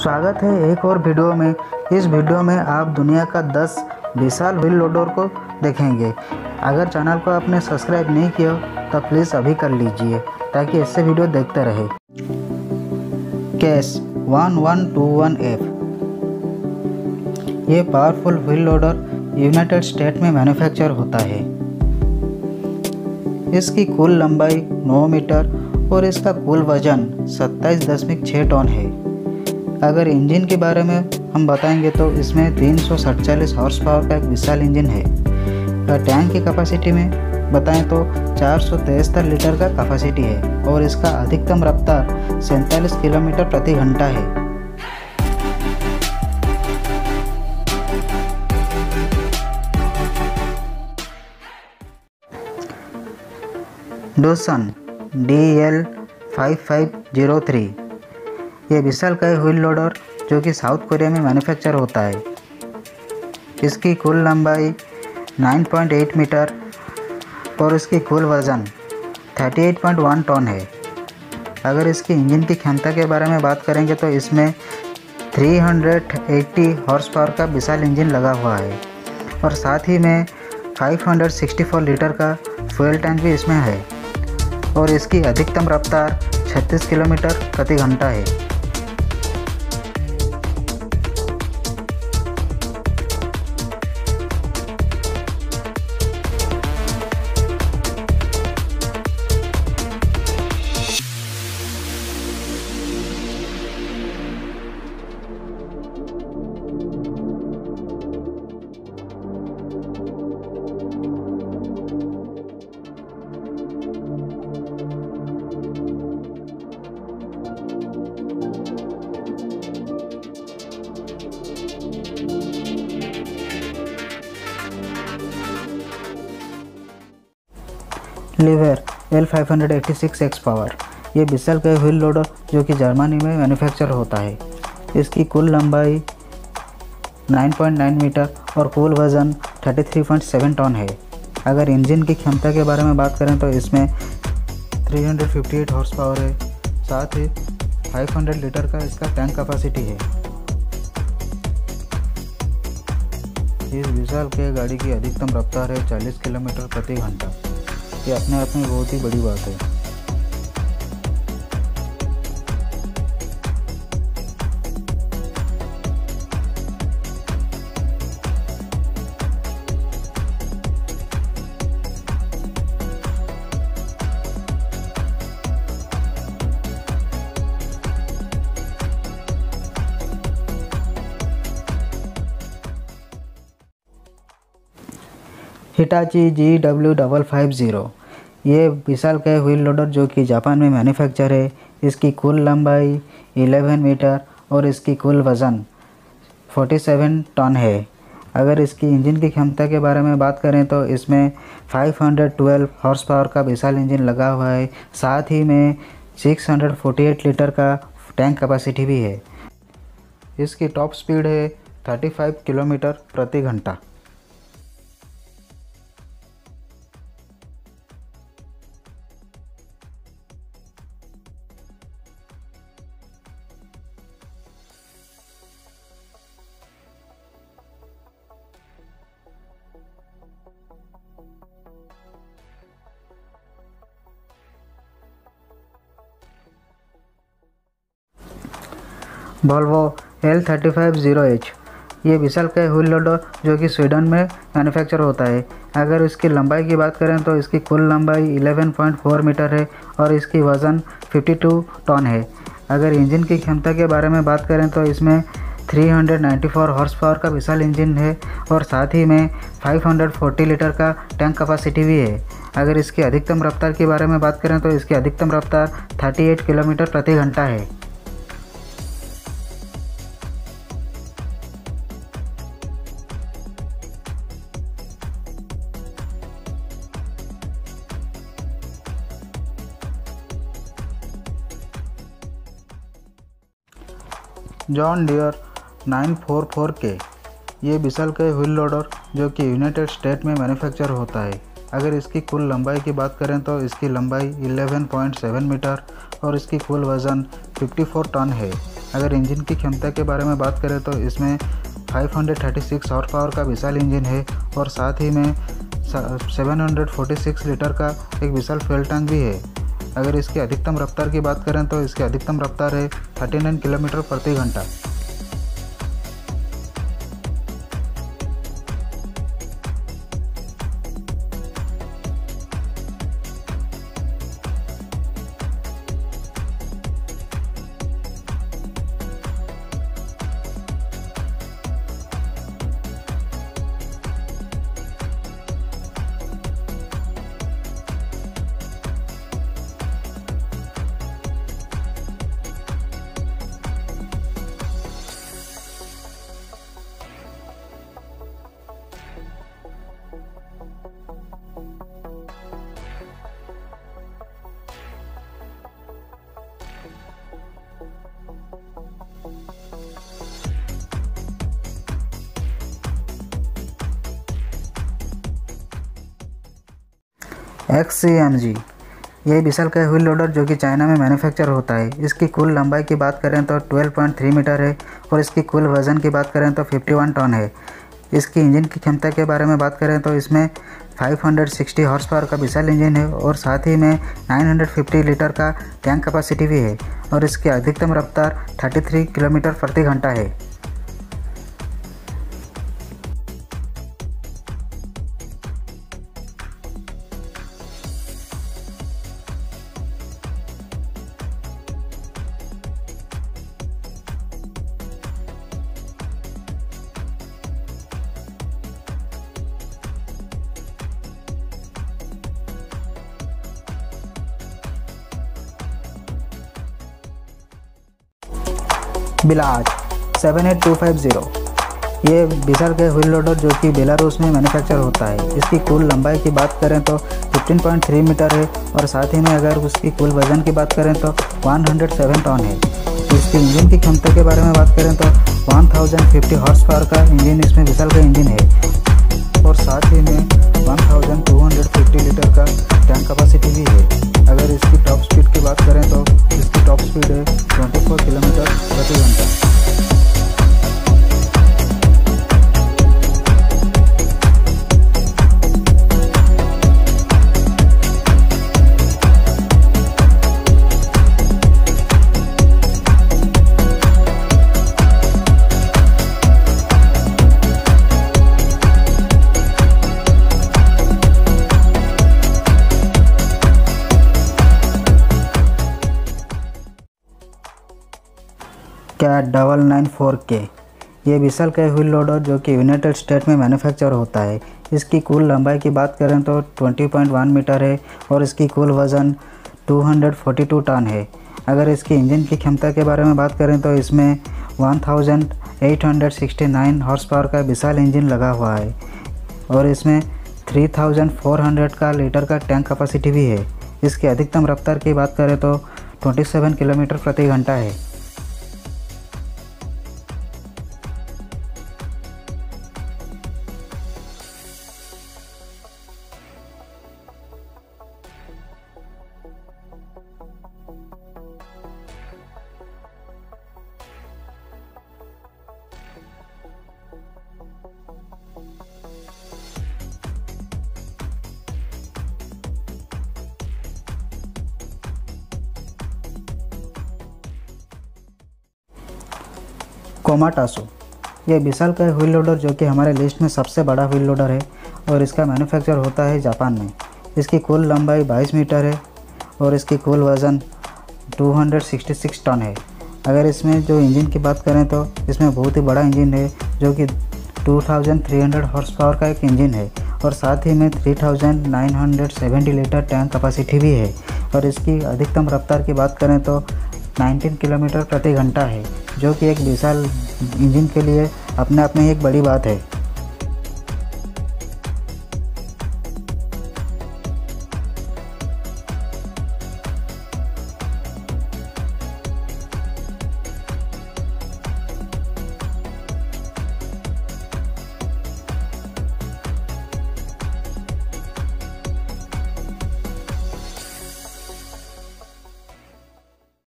स्वागत है एक और वीडियो में। इस वीडियो में आप दुनिया का 10 विशाल व्हील लोडर को देखेंगे। अगर चैनल को आपने सब्सक्राइब नहीं किया तो प्लीज़ अभी कर लीजिए ताकि इससे वीडियो देखते रहे। केस 1121F ये powerful wheel loader United State में मैन्युफैक्चर होता है। इसकी कुल लंबाई 9 मीटर और इसका कुल वजन 27.6 टन है। अगर इंजन के बारे में हम बताएंगे तो इसमें 347 हॉर्स पावर का एक विशाल इंजन है। और टैंक की कैपेसिटी में बताएं तो 473 लीटर का कैपेसिटी है और इसका अधिकतम रफ्तार 47 किलोमीटर प्रति घंटा है। डोसन DL5503 ये विशालकाय व्हील लोडर जो कि साउथ कोरिया में मैन्युफैक्चर होता है। इसकी कुल लंबाई 9.8 मीटर और इसकी कुल वज़न 38.1 टन है। अगर इसकी इंजन की क्षमता के बारे में बात करेंगे तो इसमें 380 हॉर्स पावर का विशाल इंजन लगा हुआ है और साथ ही में 564 लीटर का फ्यूल टैंक भी इसमें है और इसकी अधिकतम रफ्तार 36 किलोमीटर प्रति घंटा है। लीवर L586X पावर ये विशालकाय व्हील लोडर जो कि जर्मनी में मैन्युफैक्चर होता है। इसकी कुल लंबाई 9.9 मीटर और कुल वज़न 33.7 टन है। अगर इंजन की क्षमता के बारे में बात करें तो इसमें 358 हॉर्स पावर है, साथ ही 500 लीटर का इसका टैंक कैपेसिटी है। इस विशालकाय गाड़ी की अधिकतम रफ्तार है 40 किलोमीटर प्रति घंटा। ये अपने आप में बहुत ही बड़ी बात है। हिटाची GW550 ये विशालकाय व्हील लोडर जो कि जापान में मैन्युफैक्चर है। इसकी कुल लंबाई 11 मीटर और इसकी कुल वज़न 47 टन है। अगर इसकी इंजन की क्षमता के बारे में बात करें तो इसमें 512 हॉर्स पावर का विशाल इंजन लगा हुआ है, साथ ही में 648 लीटर का टैंक कैपेसिटी भी है। इसकी टॉप स्पीड है 35 किलोमीटर प्रति घंटा। वोल्वो L3508 ये विशालकाय व्हील लोडर जो कि स्वीडन में मैन्युफैक्चर होता है। अगर इसकी लंबाई की बात करें तो इसकी कुल लंबाई 11.4 मीटर है और इसकी वज़न 52 टन है। अगर इंजन की क्षमता के बारे में बात करें तो इसमें 394 हॉर्स पावर का विशाल इंजन है और साथ ही में 540 लीटर का टैंक कैपेसिटी भी है। अगर इसकी अधिकतम रफ्तार के बारे में बात करें तो इसकी अधिकतम रफ्तार 38 किलोमीटर प्रति घंटा है। जॉन डियर 944K ये विशालकाय व्हील लोडर जो कि यूनाइटेड स्टेट में मैन्युफैक्चर होता है। अगर इसकी कुल लंबाई की बात करें तो इसकी लंबाई 11.7 मीटर और इसकी कुल वज़न 54 टन है। अगर इंजन की क्षमता के बारे में बात करें तो इसमें 536 हॉर्स पावर का विशाल इंजन है और साथ ही में 746 लीटर का एक विशाल फ्यूल टैंक भी है। अगर इसकी अधिकतम रफ्तार की बात करें तो इसकी अधिकतम रफ्तार है 39 किलोमीटर प्रति घंटा। XCMG ये विशालकाय व्हील लोडर जो कि चाइना में मैन्युफैक्चर होता है। इसकी कुल लंबाई की बात करें तो 12.3 मीटर है और इसकी कुल वज़न की बात करें तो 51 टन है। इसकी इंजन की क्षमता के बारे में बात करें तो इसमें 560 हॉर्स पावर का विशाल इंजन है और साथ ही में 950 लीटर का टैंक कैपेसिटी भी है और इसकी अधिकतम रफ्तार 33 किलोमीटर प्रति घंटा है। बिलाज 78250 ये विशालकाय व्हील लोडर जो कि बेलारूस में मैन्युफैक्चर होता है। इसकी कुल लंबाई की बात करें तो 15.3 मीटर है और साथ ही में अगर उसकी कुल वज़न की बात करें तो 107 टन है। इसकी इंजन की क्षमता के बारे में बात करें तो 1050 हॉर्स पावर का इंजन इसमें विशालकाय इंजन है और साथ ही में 1250 लीटर का टैंक कैपेसिटी भी है। अगर इसकी टॉप स्पीड की बात करें तो इसकी टॉप स्पीड है 24 किलोमीटर प्रति घंटा। CAT 994K ये विशालकाय व्हील लोडर जो कि यूनाइटेड स्टेट में मैन्युफैक्चर होता है। इसकी कुल लंबाई की बात करें तो 20.1 मीटर है और इसकी कुल वज़न 242 टन है। अगर इसकी इंजन की क्षमता के बारे में बात करें तो इसमें 1869 हॉर्स पावर का विशाल इंजन लगा हुआ है और इसमें 3400 का लीटर का टैंक कैपेसिटी भी है। इसकी अधिकतम रफ्तार की बात करें तो 27 किलोमीटर प्रति घंटा है। कोमाटासू ये विशालकाय व्हील लोडर जो कि हमारे लिस्ट में सबसे बड़ा व्हील लोडर है और इसका मैन्युफैक्चर होता है जापान में। इसकी कुल लंबाई 22 मीटर है और इसकी कुल वज़न 266 टन है। अगर इसमें जो इंजन की बात करें तो इसमें बहुत ही बड़ा इंजन है जो कि 2300 हॉर्स पावर का एक इंजन है और साथ ही में 3970 लीटर टैंक कैपेसिटी भी है और इसकी अधिकतम रफ्तार की बात करें तो 19 किलोमीटर प्रति घंटा है, जो कि एक विशाल इंजन के लिए अपने आप में एक बड़ी बात है।